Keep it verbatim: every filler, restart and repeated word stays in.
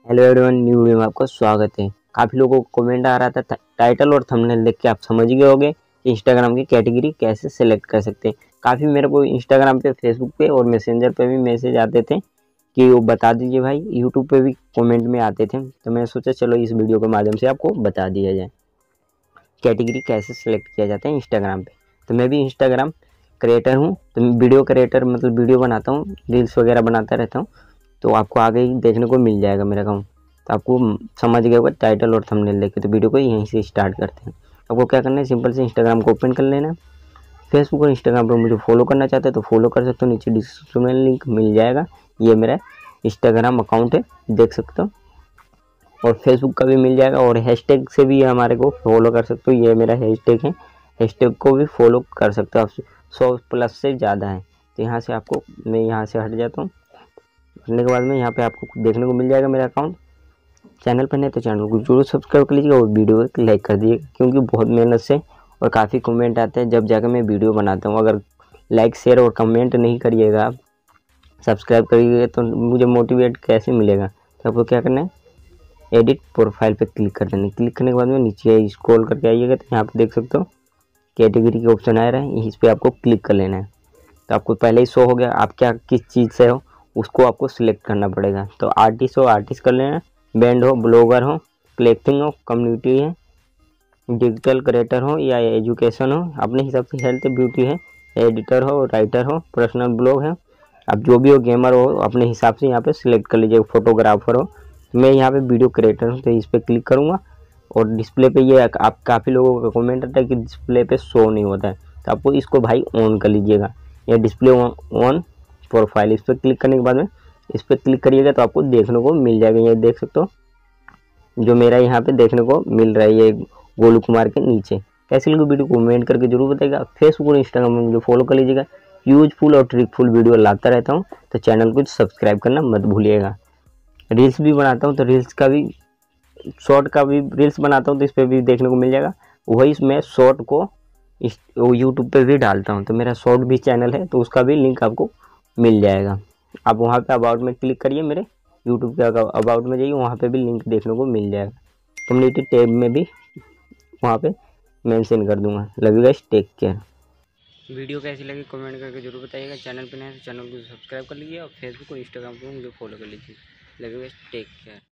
Hello everyone, new video में आपका स्वागत है। काफ़ी लोगों को कमेंट आ रहा था, टाइटल और थंबनेल देख के आप समझ गए होंगे कि इंस्टाग्राम की कैटेगरी कैसे सेलेक्ट कर सकते हैं। काफ़ी मेरे को इंस्टाग्राम पे, फेसबुक पे और मैसेंजर पे भी मैसेज आते थे कि वो बता दीजिए भाई। यूट्यूब पे भी कमेंट में आते थे, तो मैंने सोचा चलो इस वीडियो के माध्यम से आपको बता दिया जाए कैटेगरी कैसे सेलेक्ट किया जाता है इंस्टाग्राम पे। तो मैं भी इंस्टाग्राम क्रिएटर हूँ, तो वीडियो क्रिएटर मतलब वीडियो बनाता हूँ, रील्स वगैरह बनाता रहता हूँ। तो आपको आगे ही देखने को मिल जाएगा मेरा अकाउंट। तो आपको समझ गया होगा टाइटल और थंबनेल देख के। तो वीडियो को यहीं से स्टार्ट करते हैं। आपको क्या करना है, सिंपल से इंस्टाग्राम को ओपन कर लेना है। फेसबुक और इंस्टाग्राम पर मुझे फॉलो करना चाहते हैं तो फॉलो कर सकते हो, नीचे डिस्क्रिप्शन में लिंक मिल जाएगा। ये मेरा इंस्टाग्राम अकाउंट है, देख सकते हो। और फेसबुक का भी मिल जाएगा, और हैशटैग से भी हमारे को फॉलो कर सकते हो। ये मेरा हैशटैग है, हैशटैग को भी फॉलो कर सकते हो। आप सौ प्लस से ज़्यादा है। तो यहाँ से आपको, मैं यहाँ से हट जाता हूँ। हटने के बाद में यहाँ पे आपको देखने को मिल जाएगा मेरा अकाउंट। चैनल पर नहीं तो चैनल को जरूर सब्सक्राइब कर लीजिएगा और वीडियो को लाइक कर दीजिएगा, क्योंकि बहुत मेहनत से और काफ़ी कमेंट आते हैं जब जाकर मैं वीडियो बनाता हूँ। अगर लाइक शेयर और कमेंट नहीं करिएगा, आप सब्सक्राइब करिएगा, तो मुझे मोटिवेट कैसे मिलेगा। तो आपको क्या करना है, एडिट प्रोफाइल पे क्लिक कर देना है। क्लिक करने के बाद में नीचे स्क्रॉल करके आइएगा, तो यहाँ पे देख सकते हो कैटेगरी के ऑप्शन आ रहा है, इस पर आपको क्लिक कर लेना है। तो आपको पहले ही शो हो गया आप क्या किस चीज़ से हो, उसको आपको सिलेक्ट करना पड़ेगा। तो आर्टिस्ट हो, आर्टिस्ट कर लेना, बैंड हो, ब्लॉगर हो, क्लेक्टिंग हो, कम्युनिटी है, डिजिटल क्रिएटर हो या एजुकेशन हो, अपने हिसाब से हेल्थ ब्यूटी है, एडिटर हो, राइटर हो, पर्सनल ब्लॉग है। अब जो भी हो, गेमर हो, अपने हिसाब से यहाँ पे सिलेक्ट कर लीजिए। फोटोग्राफर हो, मैं यहाँ पे वीडियो क्रिएटर हूँ तो इस पर क्लिक करूँगा। और डिस्प्ले पे ये आप काफ़ी लोगों का कमेंट आता है कि डिस्प्ले पे शो नहीं होता है, तो आपको इसको भाई ऑन कर लीजिएगा। या डिस्प्ले ऑन प्रोफाइल, इस पर क्लिक करने के बाद में इस पर क्लिक करिएगा तो आपको देखने को मिल जाएगा। ये देख सकते हो जो मेरा यहाँ पे देखने को मिल रहा है, ये गोलू कुमार के नीचे। कैसे लगे वीडियो को कमेंट करके जरूर बताइएगा। फेसबुक और इंस्टाग्राम में मुझे फॉलो कर लीजिएगा। यूजफुल और ट्रिकफुल वीडियो लाता रहता हूँ, तो चैनल को सब्सक्राइब करना मत भूलिएगा। रील्स भी बनाता हूँ, तो रील्स का भी, शॉर्ट का भी रील्स बनाता हूँ, तो इस पर भी देखने को मिल जाएगा। वही मैं शॉर्ट को इस यूट्यूब पे भी डालता हूँ, तो मेरा शॉर्ट भी चैनल है, तो उसका भी लिंक आपको मिल जाएगा। आप वहाँ पे अबाउट में क्लिक करिए, मेरे यूट्यूब के अबाउट में जाइए, वहाँ पे भी लिंक देखने को मिल जाएगा। कम्युनिटी टैब में भी वहाँ पे मेंशन कर दूंगा। Love you guys, take care. Video कैसी लगी कमेंट करके जरूर बताइएगा। चैनल पे नए हैं तो चैनल को सब्सक्राइब कर लीजिए, और फेसबुक और इंस्टाग्राम पे मुझे फॉलो कर लीजिए। Love you guys, take care.